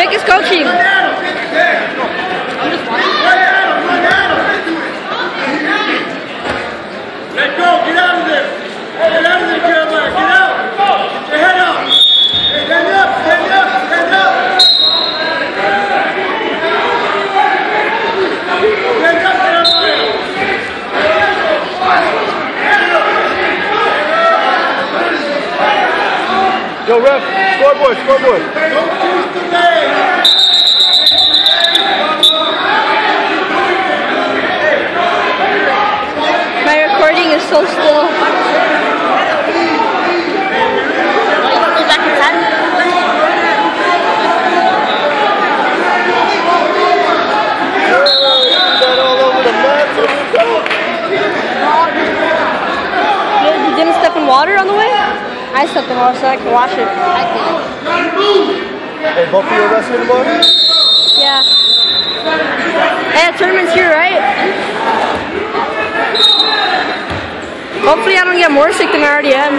Vic is coaching. Let go, get out of there. Get out of there, Jeremiah. Get out. Get your head up. Stand up, stand up, stand up. Stand up, Jeremiah. Yo, ref, scoreboard, scoreboard. Don't choose the leg. My recording is so still. You didn't step in water on the way? I stepped in water so I can wash it. Hey, both of you are wrestling tomorrow? Yeah. Hey, the tournament's here, right? Hopefully I don't get more sick than I already am.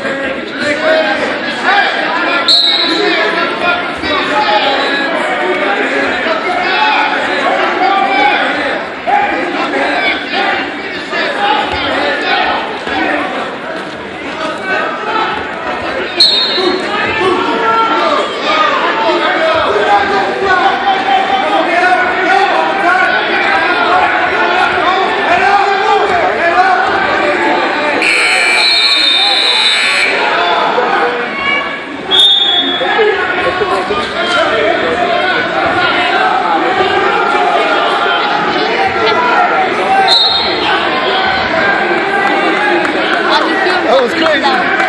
That was crazy.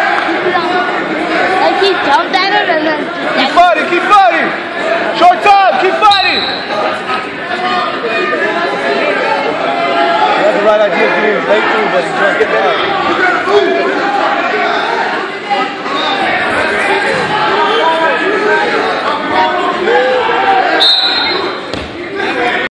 Like he jumped at him and then... Keep fighting, keep fighting. Short time, keep fighting. You had the right idea of getting his leg through, but he jumped it down.